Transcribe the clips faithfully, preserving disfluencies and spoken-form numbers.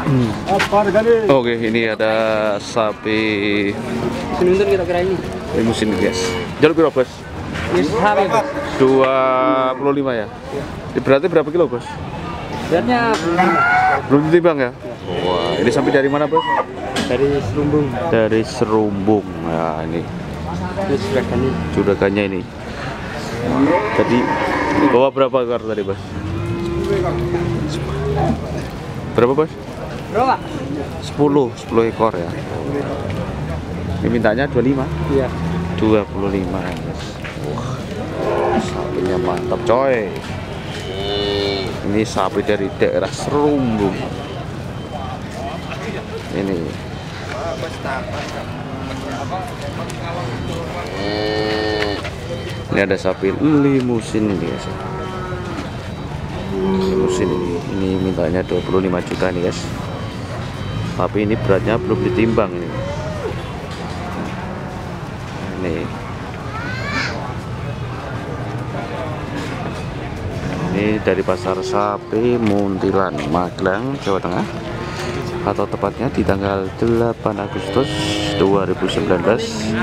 Oke, ini ada sapi Senuntun kira-kira ini. limusin guys. Jalur berapa bos? dua puluh lima ya? Berarti berapa kilo bos? Beratnya Belum ditimbang ya? Wah, ini sapi dari mana bos? dari Serumbung. Dari Serumbung. Nah ini Terus juragannya. juragannya ini. Tadi bawa berapa ekor tadi bos? Berapa bos? Berapa? sepuluh, sepuluh ekor ya. Ini mintanya dua puluh lima. Iya. dua puluh lima guys. Wah, sapinya mantap coy. Ini sapi dari daerah Serumbung. Ini. Ini ada sapi limusin ini guys. Limusin ini, ini mintanya dua puluh lima juta nih guys. Tapi ini beratnya belum ditimbang ini. Ini. Ini dari pasar sapi Muntilan, Magelang, Jawa Tengah. Atau tepatnya di tanggal delapan Agustus dua ribu sembilan belas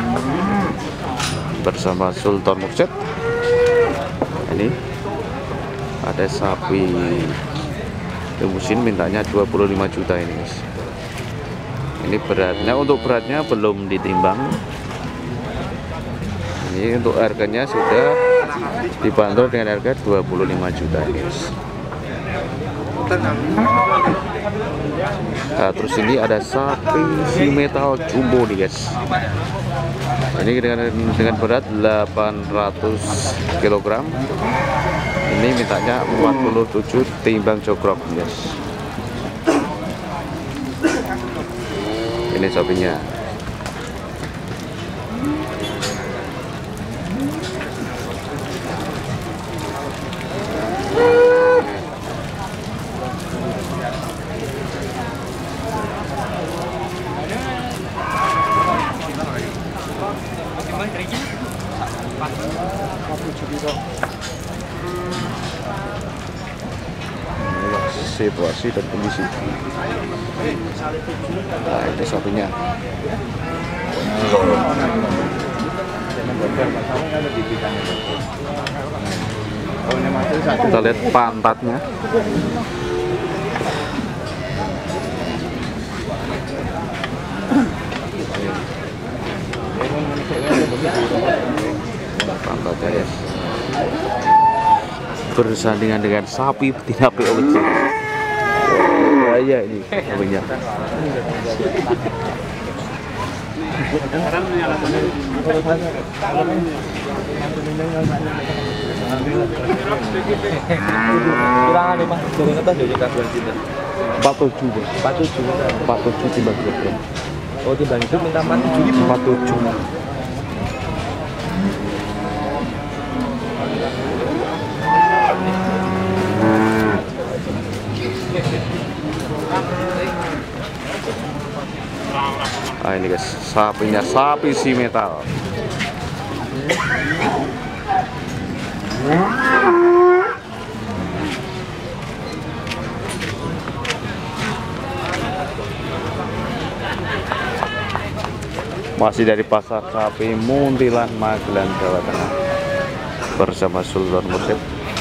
bersama Sultan Mursyid. Ini ada sapi limusin mintanya dua puluh lima juta ini guys. Ini beratnya, untuk beratnya belum ditimbang. Ini untuk harganya sudah dibanderol dengan harga dua puluh lima juta ini guys. Nah, terus ini ada sapi si metal jumbo nih guys. Ini dengan dengan berat delapan ratus kilogram. Ini mintanya empat puluh tujuh timbang jogrok guys. Ini sapinya. Situasi dan kondisi. Nah, ini sapinya. Kita lihat pantatnya. Pantatnya ya. Bersandingan dengan sapi betina P O C. Oh iya ini sapinya. empat puluh tujuh empat puluh tujuh empat puluh tujuh timbang kilogram. Oh, timbang itu minta empat puluh tujuh. empat puluh tujuh. Nah ini guys, sapinya sapi si metal. Masih dari pasar sapi Muntilan, Magelang, Jawa Tengah bersama Sultan Mursyid.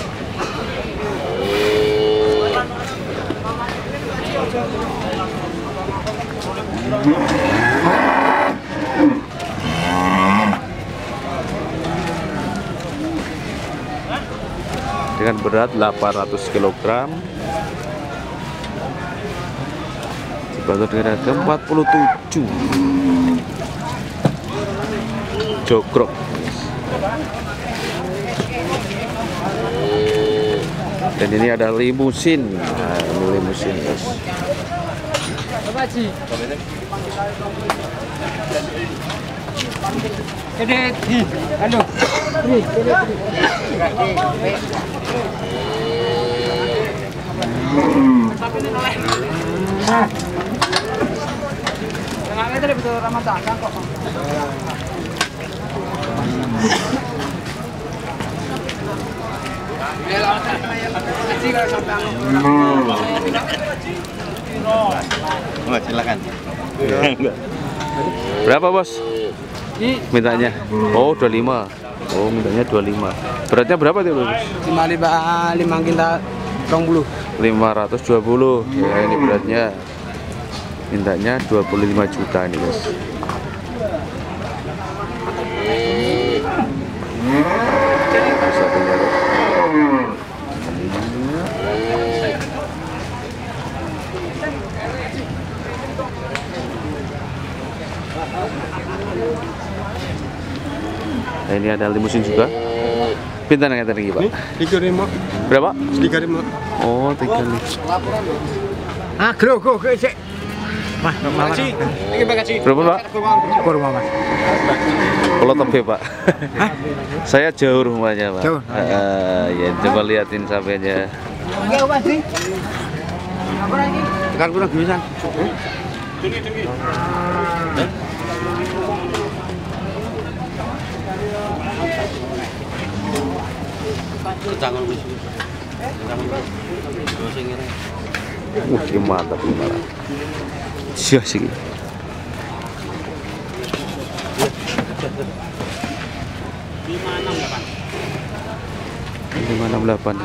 Dengan berat delapan ratus kilogram, dibantu dengan harga empat puluh tujuh jogrok. Dan ini ada limusin. Nah, ini limusin guys. Ini di anu. Ini, ini. Tapi ini oleh. Nah. Tengahnya tadi betul Ramadan kan kok. Ya, Oh, silakan. Berapa bos? Mintanya? Oh dua puluh lima. Oh mintanya dua puluh lima. Beratnya berapa tuh bos? lima lima lima kita dong bulu. lima ratus dua puluh. Ya ini beratnya. Mintanya dua puluh lima juta ini guys. Satunya guys. Nah, ini ada limusin juga. Pintar nggak tadi Pak? Tiga lima. Berapa? Tiga lima. Oh tiga lima. Ah, kro kro kro cek. Mas, makasih. Ini makasih. Berapa Pak? Kurma mas. Kalau tebe Pak. Saya jauh rumahnya Pak. Jauh. Uh, ya coba liatin sampainya. Enggak apa sih? Apa lagi? Tekan kurang gebisan. Jangan wis. Uh, ini mantap ini malah. Sia sih. lima enam delapan.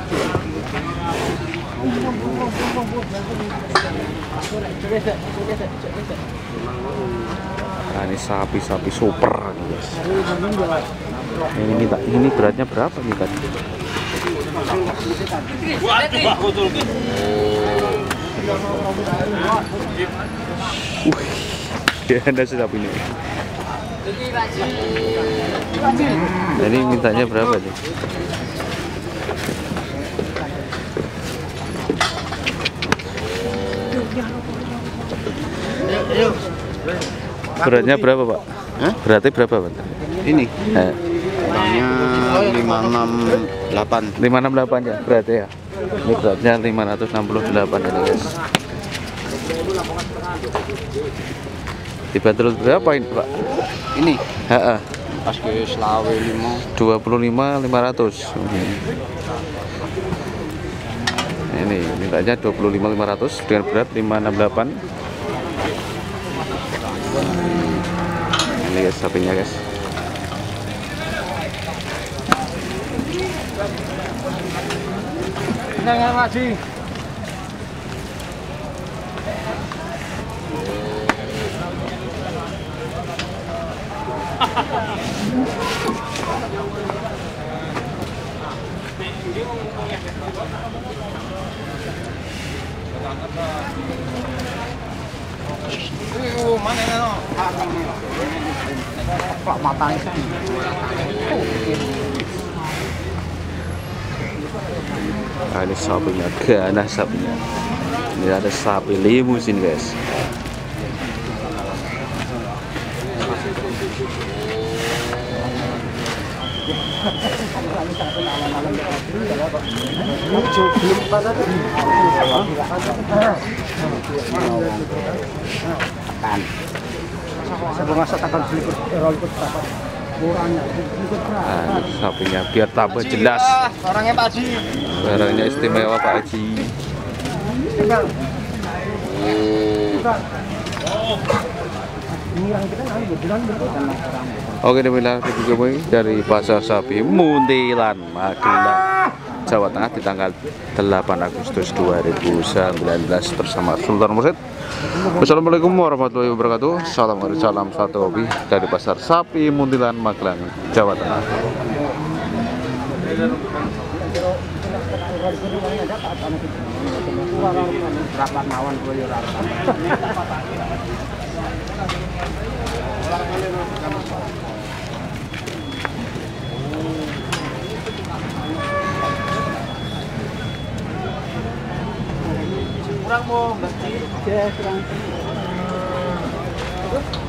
Nah, ini sapi-sapi super guys. Ini minta ini beratnya berapa nih tadi? Uh, ya ada sapi ini. Nah, ini mintanya berapa nih? Beratnya berapa Pak? Hah? Beratnya berapa Pak? Ini Eh. beratnya lima enam delapan. lima enam delapan ya beratnya ya. Ini beratnya lima ratus enam puluh delapan ini guys. Dibanderol berapa ini Pak? Ini Heeh. pas ke selawe lima. dua puluh lima lima ratus. Ini mintanya dua puluh lima lima ratus dengan berat lima enam delapan. Ini guys sapinya guys. Jangan masih. Pak matanya. Nah, ini sapinya, ganas sapinya. Ini ada sapi limusin guys. Nah, ini sapinya biar tambah jelas. Orangnya Pak Haji. Barangnya istimewa Pak Haji. Oke, demikian video kami dari Pasar Sapi Muntilan, Magelang, Jawa Tengah di tanggal delapan Agustus dua ribu sembilan belas bersama Sultan Mursyid. Wassalamualaikum warahmatullahi wabarakatuh. Salam salam satu hobi dari Pasar Sapi Muntilan, Magelang, Jawa Tengah. Rapat mawon koyo rapat. Kurang mau, Mbak. Ya, kurang.